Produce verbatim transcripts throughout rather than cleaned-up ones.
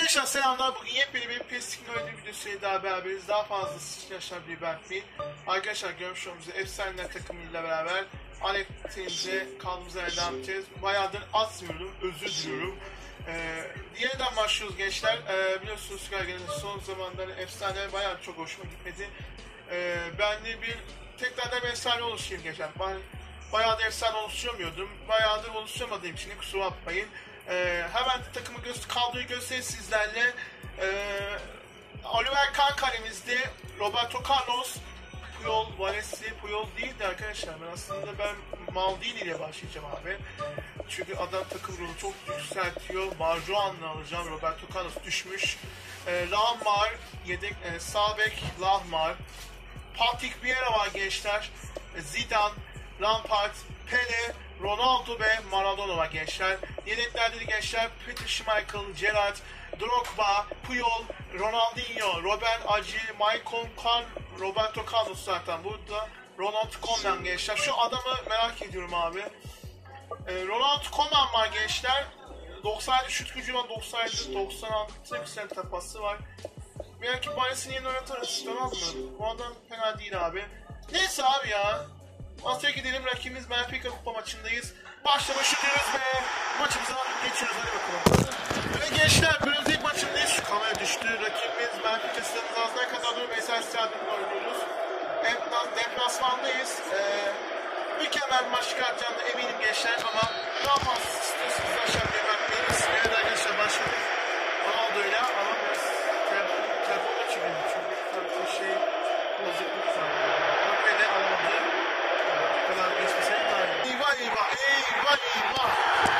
Arkadaşlar selamlar. Bugün yepyeni bir PES teknoloji videosuyla daha beraberiz. Daha fazla yaşlar bir Berkbin. Arkadaşlar görmüş olduğunuz efsaneler takımıyla beraber Alex'imize kaldığımıza devam edeceğiz. Bayağıdır atmıyorum, özür diliyorum. Ee, yeniden başlıyoruz gençler. Ee, biliyorsunuz ki son zamanlarda efsane bayağı çok hoşuma gitmedi. Ee, ben de bir tekrardan bir efsane oluşturayım gençler. Ben bayağı da efsane oluşturamıyordum. Bayağıdır oluşturamadığım için kusura bakmayın. Ee, hemen takımı göz kadroyu göstereyim sizlerle. Ee, Oliver Kahn kalemizde, Roberto Carlos, Puyol, Valesi, Puyol değildi arkadaşlar. Ben aslında ben Maldini ile başlayacağım abi. Çünkü adam takım ruhu çok yükseltiyor. Marjuan'la alacağım. Roberto Carlos düşmüş. Ee, Lahmar, yedek, e, sağ bek Lahmar. Patrick Vieira var gençler. Zidane, Lampard, Pele, Ronaldo ve Maradona var gençler. Yedeklerde de gençler Peter Schmeichel, Gerrard, Drogba, Puyol, Ronaldinho, Robben, Aci, Maicon, Kahn, Roberto Carlos zaten burada. Ronald Koeman gençler. Şu adamı merak ediyorum abi. Ee, Ronald Koeman var gençler. doksan yedi şut gücü var, doksan yedi doksan altı yükselen tapası var. Belki Bayes'in yeni oynatırız, tamam mı? Bu adam fena değil abi. Neyse abi ya. Masaya gidelim, rakibimiz Benfica Kupa maçındayız. Başlamışız diyoruz ve maçımıza geçiyoruz, hadi bakalım. Ve gençler, bölümde ilk maçındayız. Şu kamera düştü. Rakibimiz Benfica stadının ağzına kadar doğru Veysel Stadyum'da oynuyoruz. Deplasmandayız. Ee, mükemmel bir maç çıkartacağım da eminim gençler ama daha fazla istiyorsanız aşağıya bakmayınız. Evet arkadaşlar, başladık. Ronaldo'yla ama biraz telefonla çıkıyor. Çünkü bir şey bozukluk var. Böyle alamadı. Bu kadar geçmeseydi daha iyi. Eyvah eyvah, eyvah eyvah.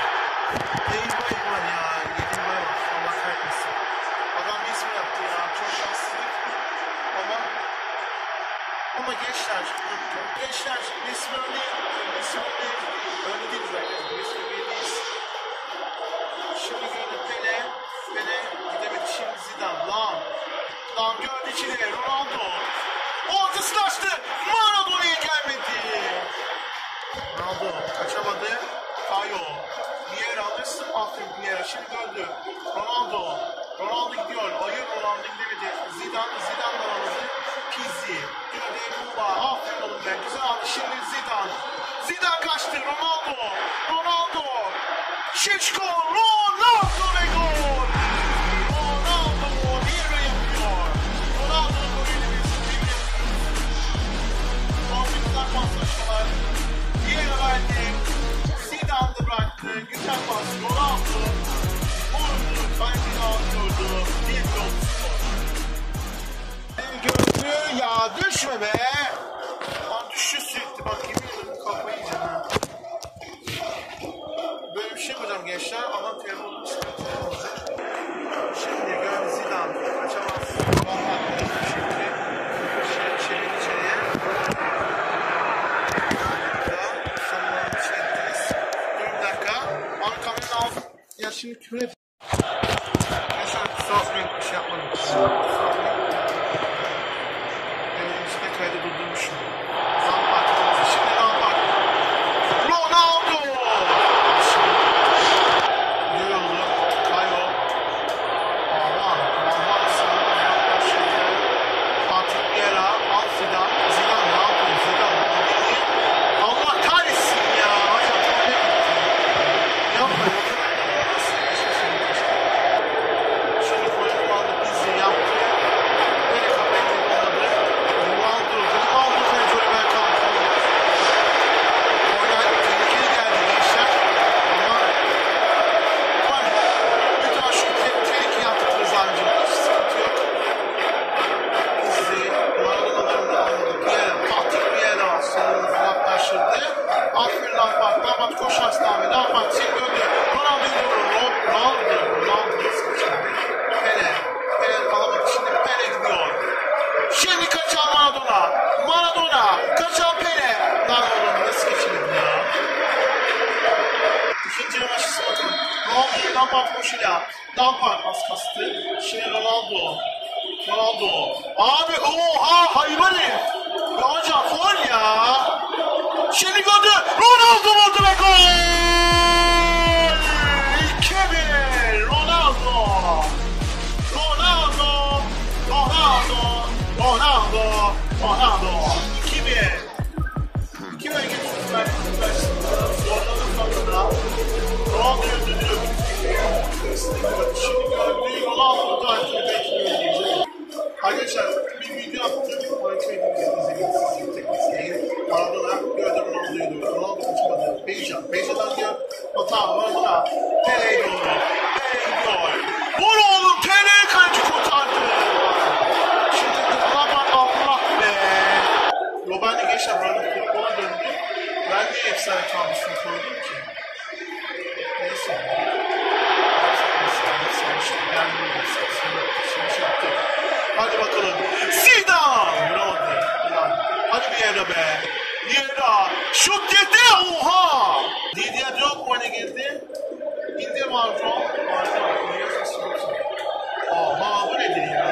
Eyvah eyvah ya. Yedim var. Allah kahretmesin. Adam bir ismi yaptı ya. Çok şanslıyım. Ama ama gençler, gençler resmi öyle, resmi öyle, öyle değiliz arkadaşlar. Resmi öyleyiz. Şimdi gördüm Pele, Pele gidemedi. Şimdi Zidane, Lam. Lam gördü içeri, Ronaldo. Ortasını açtı. Maradona'ya gelmedi. Ronaldo kaçamadı. Kayo. Vieira alırsın. Aferin Vieira. Şimdi gördü. Ronaldo. Ronaldo gidiyor. Hayır, Ronaldo gidemedi. Zidane. Zidane alamadı. Pizzi. Gördü. Buba. Aferin oğlum ben. Güzel aldı. Şimdi Zidane. Zidane kaçtı. Ronaldo. Ronaldo. Şişko. Ronaldo ve gol. Ronaldo bir ve yapıyor. Ronaldo'nun golüyle biz. Paslaşmalar. Vieira verdi. Zidane de bıraktı. Güzel pas. Ronaldo. Vurdu. Kalbini atıyordu. Bir gol skor. Bir gördü. Ya düşme be. Lan düşüyor sürekli. Bak yemin ederim kafayı yiyeceğim ha. Böyle bir şey yapacağım gençler ama telefonun sıkıntı olacak. Şimdi gördü Zidane. Kaçamaz. Vallahi şimdi. Şey, çevir içeriye. Ya şimdi küfür et. Mesela kusura bakmayın, bir şey yapmadım. Benim işte kaydı durdurmuşum. Lampard. Şimdi Lampard. Ronaldo! Şimdi ne oldu? Kayo. Aman. Aman sınırda yaklaşıldı. Patrick Vieira. Al Zidane. Zidane ne yapıyor? Zidane. Allah kahretsin ya. Hocam böyle gitti. Yapmayın. Lampard koşuyla. Lampard az kastı. Şimdi Ronaldo. Ronaldo. Abi oha hayvan herif. Ya hocam gol ya. Şimdi gördü. Ronaldo vurdu ve gol. iki bir. Ronaldo. Vieira. Şut girdi. Oha. Didier Drogba girdi. İndir Marco. Marco. Oha bu nedir ya?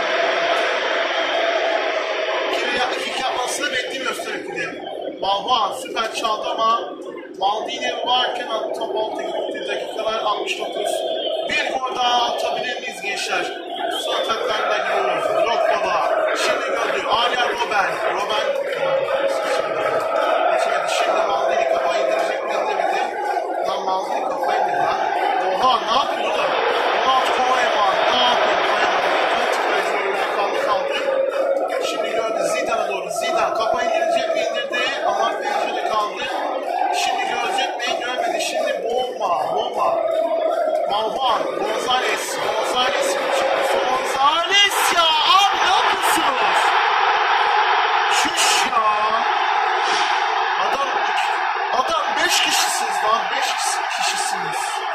İki yapmasını beklemiyoruz tabii ki de. Balboa süper çaldı ama Maldini varken top alta gitti. Dakikalar altmış dokuz. Bir gol daha atabilir miyiz gençler? Son ataklarla gidiyoruz. Drogba. Şimdi gördü. Arjen Robben. Robben. Geçmedi. Şimdi Maldini kafayı indirecek mi? İndirmedi. Lan Maldini kafayı indirdi lan. Oha ne yapıyor oğlum? Ronald Koeman. Ne yapıyor Koeman? Kaldı kaldı. Şimdi gördü Zidane'a doğru. Zidane kafayı indirecek mi? İndirdi. Ama pencerede kaldı. Şimdi görecek mi? Görmedi. Şimdi bomba. Bomba. Malvan. Gonzales. Gonzales. Gonzales ya. Abi ne yapıyorsunuz? Şuş ya. Adam adam beş kişisiniz lan. Beş kişisiniz.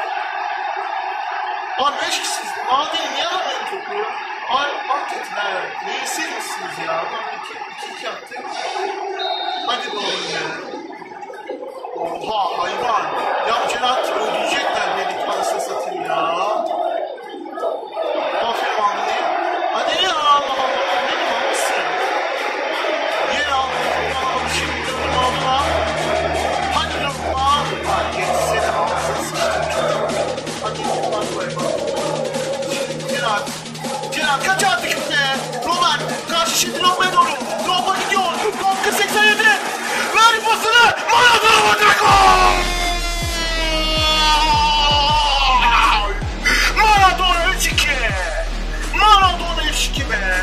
Lan beş kişisiniz. Adil niye alamıyor topu? Ay hakikaten ha. Neyse misiniz ya? Adam iki iki iki yaptı. Hadi bakalım ya. Oha hayvan. Ya Cerat öldürecekler beni anasını satayım ya. Aferin Maldini. Hadi ya Allah Allah. Ne yapmışsın? Yer aldın. Şimdi durdum aldın. Hadi Drogba. Hadi geçsene ağzını sıçtım. Hadi Drogba koyma. Cerat. Cerat kaç artık be. Robben karşı şimdi Drogba'ya doğru. Drogba gidiyor. Drogba seksen yedi. Ver pasını. Maradona vurdu. Maradona üç iki. Maradona üç iki be.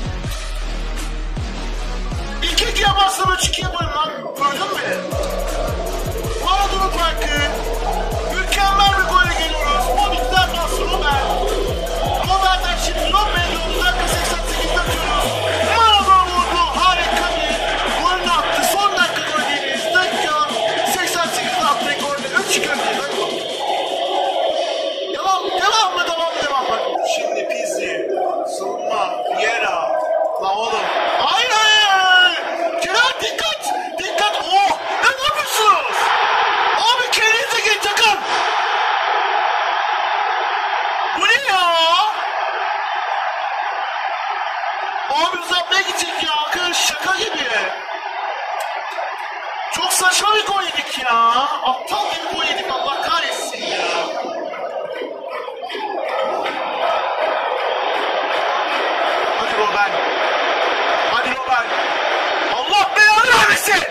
İki ikiye bastım üç iki yaparım lan. Gördün mü? Maradona farkı. Mükemmel bir golle geliyoruz. Modric'den bastı Robben. Robben'den şimdi Robben'e doğru dakika seksen sekizde atıyoruz. Maradona vurdu. Harika bir golünü attı. Son dakika golü değiliz. Dakika seksen sekizde attığı golle üç iki öndeyiz. Devam, devam mı, devam mı, devam mı? Şimdi Pizzi, Zuma, Vieira. La oğlum. Hayır hayır. Kerem dikkat. Dikkat. Oh. Ne yapıyorsunuz? Abi kendinize gelin takım. Bu ne ya? Abi uzatmaya gidecek ya. Arkadaş şaka gibi. Çok saçma bir gol yedik ya. Aptal bir gol yedik. Allah kahretsin ya. Hadi Robben. Hadi Robben. Allah belanı vermesin.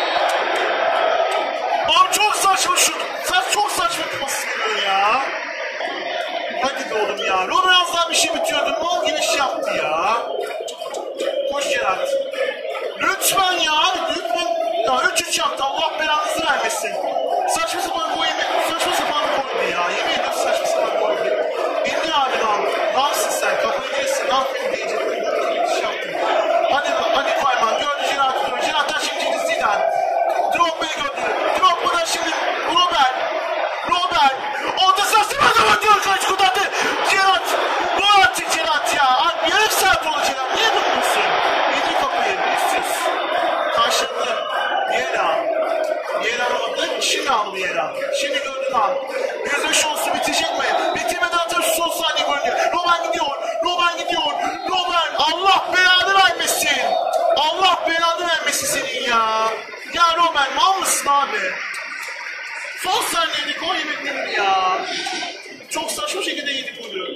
Abi çok saçma şut. Sen çok saçma tutmasın ya. Hadi be oğlum ya. Robben az daha bir şey bitiyordu. Mal gibi şey yaptı ya. Koş Gerard. Lütfen ya. Lütfen. Ya üç üç yaptı. Allah belanızı vermesin. Saçma sapan gol yemek. Saçma sapan goldü ya. Yemin ederim saçma sapan goldü. İndir abi lan. Ne yapsın sen? Kafayı değilsin. Ne yapayım diyecektim. Bir şey yaptım. Hadi hadi Koyman. Gördü Gerard'ı gördü. Gerard'dan şimdi Zidane. Drogba'yı gördü. Drogba'dan şimdi Robben. Robben. Ortasına sırada batıyor. Kaç kudattı. Gerard. Bu artık Gerard ya. Abi yarım saat oldu Gerard. Niye bakıyorsun? Yedi kapıyı. Üstsüz. Karşılıklı. Vieira. Vieira oldu. Şimdi aldı Vieira. Şimdi gördü lan. yüz beş olsun bitecek mi? Bitirmeden atar şu son saniye görünüyor. Robben gidiyor. Robben gidiyor. Robben. Allah belanı vermesin. Allah belanı vermesin senin ya. Ya Robben mal mısın abi? Son saniyede gol yemekleri ya. Çok saçma şekilde yedik bunu.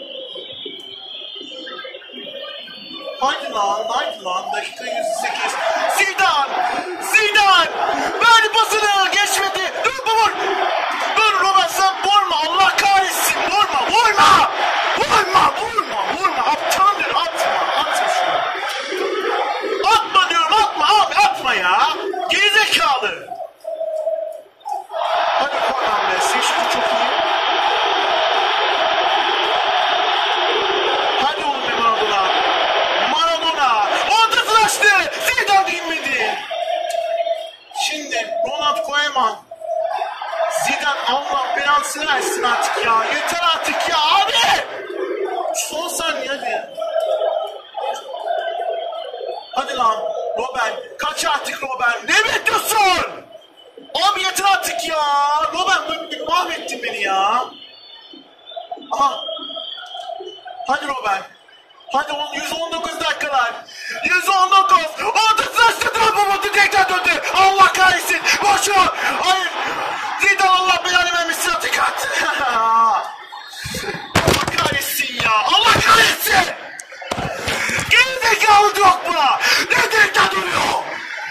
Haydi lan, haydi lan. Dakika yüz sekiz. Zidane! Zidane! Ver pasını! Geçmedi! Dur vur! Dur Robben sen vurma! Allah kahretsin! Vurma! Vurma! Vurma! Vurma! Vurma! Aptal diyor! Atma! Atma şunu! Atma diyorum! Atma abi! Atma ya! Gerizekalı! Hadi Konan be! Seçti çok iyi. Hadi oğlum be Maradona! Maradona! Ortasını açtı! Zidane girmedi! Şimdi Ronald Koeman. Zidane Allah belasını versin artık ya. Yeter artık ya abi! Son saniye hadi. Hadi lan Robben. Kaç maç artık Robben. Ne bekliyorsun? Abi yeter artık ya. Robben mahvettin beni ya. Aha. Hadi Robben. Hadi yüz on dokuz dakikalar. yüz on dokuz. Orada sıçtı Trabzon'u tekrar döndü. Allah kahretsin. Boş ver. Hayır. Zidane Allah belanı vermesin. Atık attı. Allah kahretsin ya. Allah kahretsin. Gerizekalı Drogba. Ne tekrar duruyor?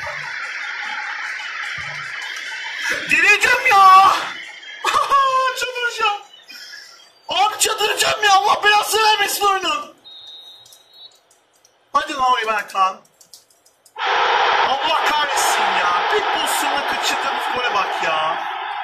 Delireceğim ya. Çıldıracağım. Abi çıldıracağım ya. Allah belasını vermesin oyunun. Hadi lan Oliverkan. Allah kahretsin ya. Bir pozisyonla kaçırdığımız gole bak ya.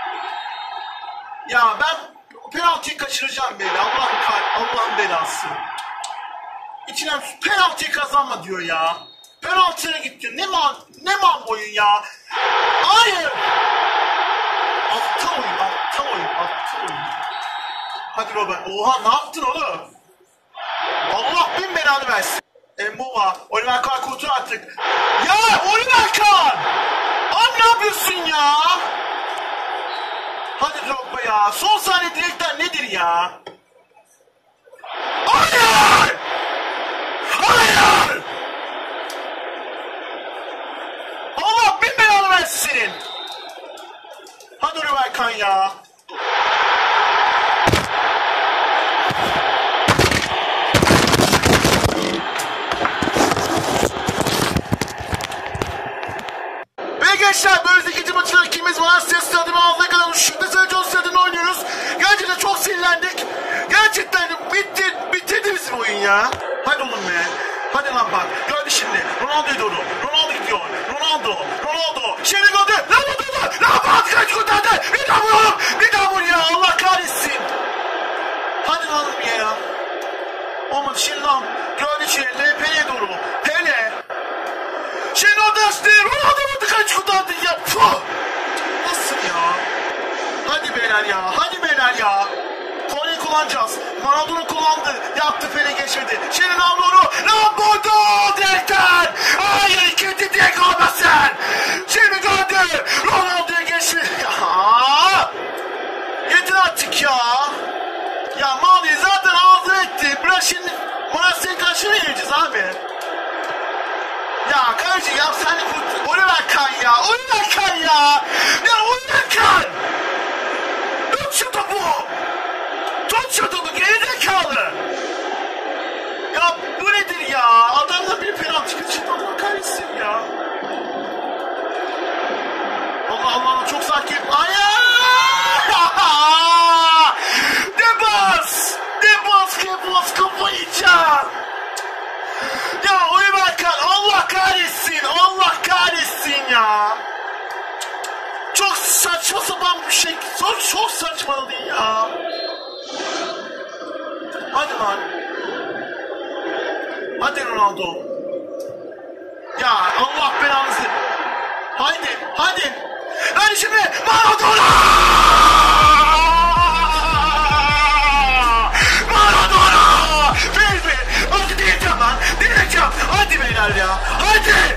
Ya ben penaltıyı kaçıracağım böyle. Allah'ın Allah'ın belası. İçinden penaltıyı kazanma diyor ya. Penaltıya git diyor. Ne man ne man boyun ya. Hayır. Aptal oyun, aptal oyun, aptal oyun. Hadi Robben. Oha ne yaptın oğlum? Allah bin belanı versin. Mboma, Oliverkan kurtul artık. Ya Oliverkan! Abi ne yapıyorsun ya? Hadi Drogba ya. Son saniye direkten nedir ya? Hayır! Hayır! Allah bin belanı versin senin. Hadi Oliverkan ya. Gençler böyle ikinci maçın ikimiz var. Ses stadyumu ağzına kadar şimdi sadece o stadyumda oynuyoruz. Gerçekten çok sinirlendik. Gerçekten bitti, bitirdi bizim oyun ya. Hadi oğlum be. Hadi lan bak. Gördü şimdi. Ronaldo'ya doğru. Ronaldo gidiyor. Ronaldo. Ronaldo. Şimdi gördü. Lan vurdu. Lan bak kaç kurtardı. Bir daha vur oğlum. Bir daha vur ya. Allah kahretsin. Hadi lan oğlum ya. Olmadı şimdi lan. Gördü şimdi. Pele'ye doğru. Pele. Şimdi o da işte Ronaldo vurdu kaç kurtardı ya. Puh. Nasıl ya? Hadi beyler ya. Hadi beyler ya. Kore'yi kullanacağız. Maradona kullandı. Yaptı Pele geçmedi. Şimdi lan doğru. Lan vurdu. Direkten. Hayır ikinci direkt olmasın. Şimdi gördü. Ronaldo'ya geçmedi. Ya. Yeter artık ya. Ya Mali zaten ağzını etti. Bırak şimdi. Marasya'nın karşına yiyeceğiz abi. Ya kardeşim ya sen de Oliverkan ya. Oliverkan ya. Ya Oliverkan. Tut şu topu. Tut şu topu gerizekalı. Ya bu nedir ya? Adamda bir penaltı kaçırdı. Allah kahretsin ya. Allah Allah çok sakin. Ayaaaa. Debas. Debas Debas kafayı yiyeceğim. Ya Oliverkan Allah kahretsin. Allah kahretsin ya. Çok saçma sapan bir şey. Çok, çok saçmaladı ya. Hadi lan. Hadi Ronaldo. Ya Allah belanızı. Haydi, hadi. Hadi şimdi Maradona! Maradona! Ver be. Hadi diyeceğim lan. Diyeceğim. Hadi beyler ya. Hadi.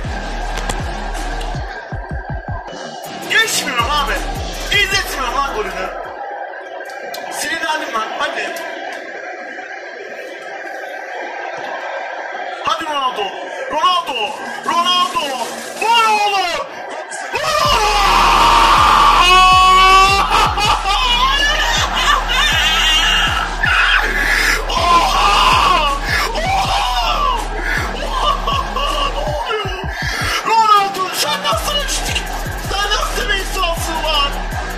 Geçmiyorum abi. İzletmiyorum lan golünü. Sinirlendim lan. Hadi. Hadi Ronaldo. Ronaldo. Ronaldo. Vur oğlum. Vur Oha! Oha! Ronaldo sen nasıl uçtun? Sen nasıl bir insansın lan?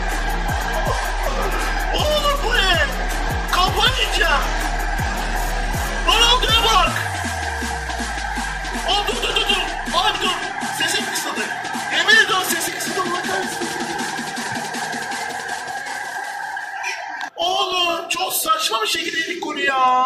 Oğlum bu ne? Kafayı yiyeceğim. Ronaldo'ya bak. Aa dur dur dur dur. Abi dur. Sesim kısıldı. Yemin ediyorum sesim kısıldı. Allah kahretsin. Oğlum çok saçma bir şekilde yedik golü ya.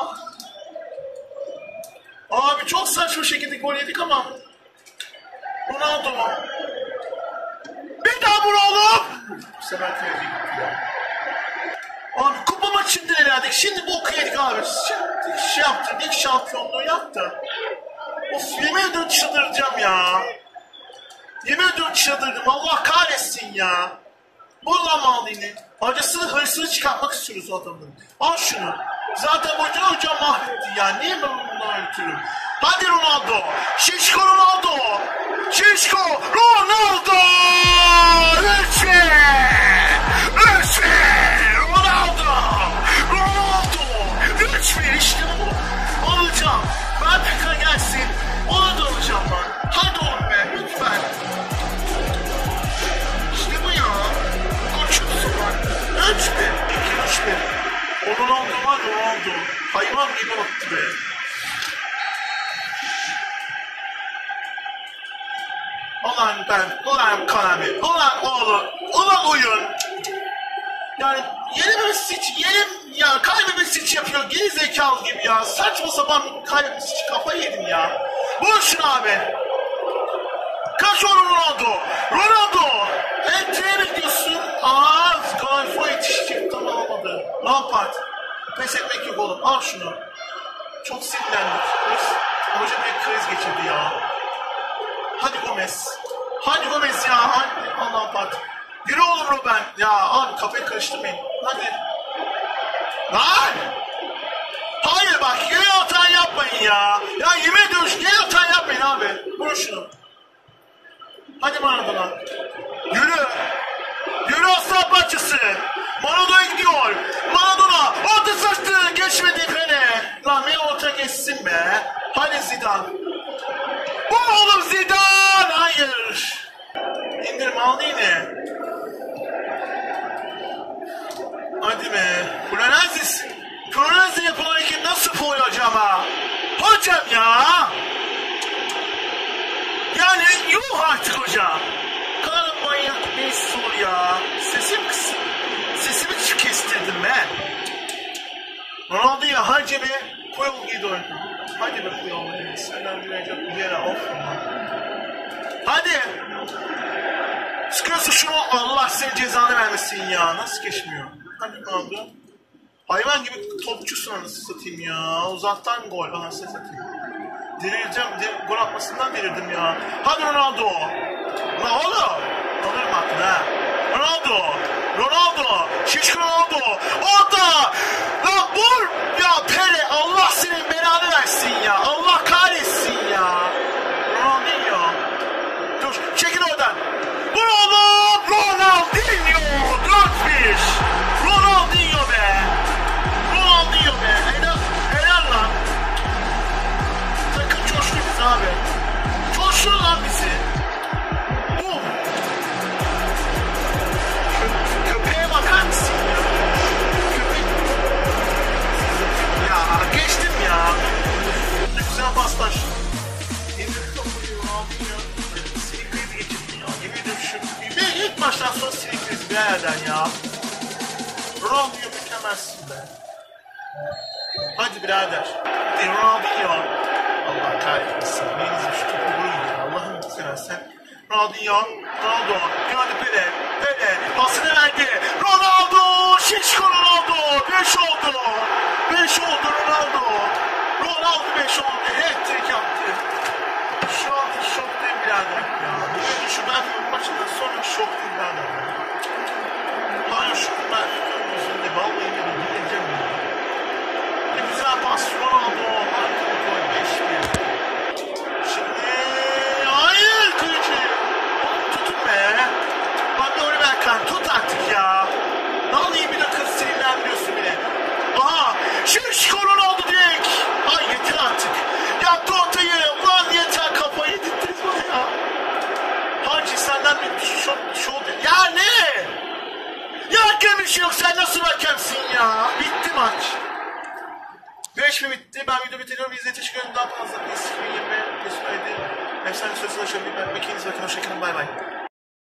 Abi çok saçma şekilde gol yedik ama. Ronaldo mu? Bir daha vur oğlum. Bu sefer kıyafet gitti ya. Abi kupa maçında herhalde. Şimdi bu yedik abi. Şimdi şey yaptı. İlk şampiyonluğu yaptı. Of yemin ediyorum çıldıracağım ya. Yemin ediyorum çıldırdım. Allah kahretsin ya. Bul lan mağdini. Acısını hırsını çıkartmak istiyoruz o adamın. Al şunu. Zaten hoca hoca mahvetti ya. Niye ben bundan ötürü? Hadi Ronaldo. Şişko Ronaldo. Şişko Ronaldo. Lütfen. Lütfen. Ronaldo. Ronaldo. Lütfen işte bu. Alacağım. Ben tekrar gelsin. Onu da alacağım ben. Hadi oğlum be. Lütfen. İşte bu ya. Koçumsun bak. Üç bir. İki üç bir. O Ronaldo var Ronaldo. Hayvan gibi attı be. Ulan ben, ulan Konami, ulan oğlum, ulan oyun. Yani yeni bir switch, yeni ya kaybetmek switch yapıyor geri zekalı gibi ya. Saçma sapan kaybetmek switch, kafayı yedim ya. Vur şunu abi. Kaç onu Ronaldo? Ronaldo! Entreye bekliyorsun. Aaa, Galifo yetişecek, tam alamadı. Lampard. Pes etmek yok oğlum, al şunu. Çok sinirlendik. Hoca bir kriz geçirdi ya. Hadi Gomez. Hadi Gomez ya. Hadi Allah pat. Yürü oğlum Robben. Ya abi kafayı karıştırmayın. Hadi. Lan! Hayır bak yere hata yapmayın ya. Ya yemin ediyorum yere hata yapmayın abi. Vur şunu. Hadi Maradona. Yürü. Yürü aslan parçası. Maradona gidiyor. Maradona. Orta saçtı. Geçmedi Pele. Lan bir orta geçsin be. Hadi Zidane. Bu oğlum Zidane! Hayır! İndirme aldı yine. Hadi be. Pronazis. Pronazis yapılan hareket nasıl foul hocam ha? Hocam ya! Yani yuh artık hocam. Kadar manyak bir soru ya. Sesim kısım. Sesimi kestirdim ben. Ronaldo'ya harca be. Koyun gidi oyunu. Hadi be koyun. Senden gülecek bir yere of. Hadi. Sıkıyorsun şunu, Allah senin cezanı vermesin ya. Nasıl geçmiyor? Hadi Ronaldo. Hayvan gibi topçusun anasını satayım ya. Uzaktan gol anasını satayım. Dirileceğim, dir gol atmasından dirildim ya. Hadi Ronaldo. La oğlum. Alırım aklını ha. Ronaldo. Ronaldo. Şişko Ronaldo. Orada. Lan vur. Ya Pele, Allah senin belanı versin ya. Allah kahretsin ya. Ronaldinho. Dur çekil oradan. Vur oğlum. Ronaldinho. dört bir. Ronaldinho be. Ronaldinho be. Helal, helal lan. Takım coştu bizi abi. Coştu lan bizi. Bum. Köpeğe bakar mısın ya? Köpek. Ya geçtim ya. Ne güzel paslar. İndir kapıyı Ronaldinho. Sinir krizi geçirdim ya. Yemin ediyorum şu. Bir ilk maçtan sonra sinir krizi bir yerden ya. Ronaldinho mükemmelsin be. Hadi birader. Hadi Ronaldinho. Allah kahretmesin. Beyinizin şu topu vurun ya. Allah'ım seversen. Ronaldinho. Ronaldo. Hadi Pele. Pele. Pasını verdi. Ronaldo. Şişko Ronaldo. beş oldu. beş oldu Ronaldo. Ronaldo beş oldu. Hat-trick yaptı. Şu an şoktayım birader ya. Bugün şu Benfica maçından sonra şoktayım birader. Hayır şu Benfica'nın yüzünde vallahi yemin edeceğim ya. Ne güzel pas Ronaldo. Harika gol beş bir. Şimdi hayır kılıcı. Oğlum tutun be. Bak doğru Berkan tut artık ya. Vallahi bir dakika sinirlenmiyorsun bile. Aha Şişko Ronaldo direkt. Ay yeter artık. Yaptı ortayı. Ulan yeter kafayı yedirdiniz bana ya. Hacı senden bir şok şok. Ya ne? Ya hakem bir şey yok. Sen nasıl hakemsin ya? Bitti maç. beş mi bitti? Ben video bitiriyorum. İzlediğiniz teşekkür ederim. Daha fazla. Eski yirmi. Teşekkür ederim. Efsane sözü ulaşabilmek. Bekiniz bakın. Hoşçakalın. Bay bay.